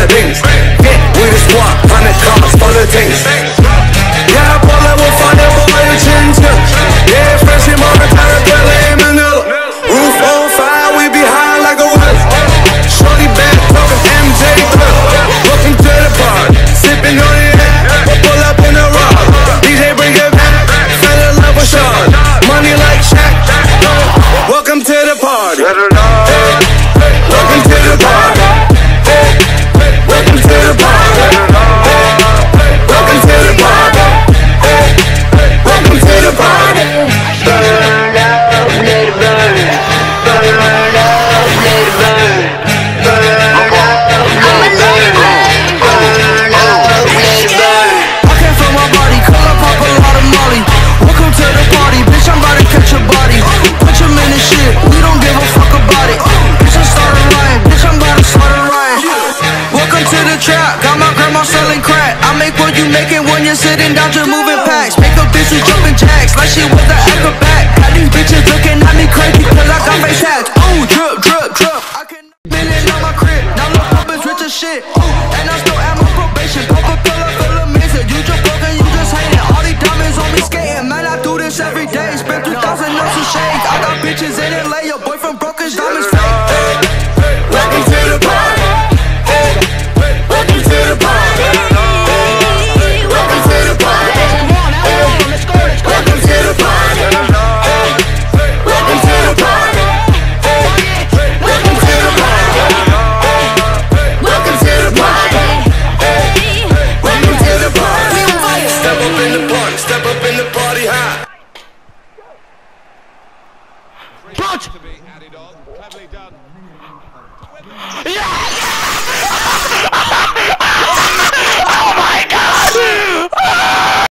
the things. Get with the squad, 100 cars for the things. Yeah, I pull up with fun, boy, you chin chip. Yeah, fresh in Montana, Cali, and Manila. Roof on fire, we be high like a whip. Shorty back, talking MJ Clip. Welcome to the party, sipping on it. Pull up in the rock, DJ bring it back. Fell in love with Sean, money like Shaq. Welcome to the party. Welcome to the party. Welcome to the party. Welcome to the party. Welcome to the party. Burn up, let it burn. Burn up, let it burn. Burn up, let it burn. Burn up, let it burn. I came from my body, call up, pop a lot of molly. Welcome to the party, bitch, I'm about to catch your body. Put your man in shit, we don't give a fuck about it. Bitch, I started lying, bitch, I'm about to start a riot. Welcome to the trap, got my grandma selling crack. I make what you making when you're sitting down just moving packs. Make a bitch who jumping jacks like she was an acrobat. Got these bitches looking at me crazy cause I got face hats. Ooh, drip, drip, drip. I can million on my crib, now look up is rich as shit. Ooh, and I still at my probation. Coca-Cola feel amazing. You just broke and you just hating. All these diamonds on me skating. Man, I do this every day. Spend 2,000 on some shades. I got bitches in LA. Your boyfriend broke his diamonds fake. Welcome to the party. Welcome to the party. Welcome to the party. Welcome to the party. Welcome to the party. Welcome to the party. Welcome to the party. Welcome to the party. Step up in the party. Step up in the party high. To be added on, cleverly done.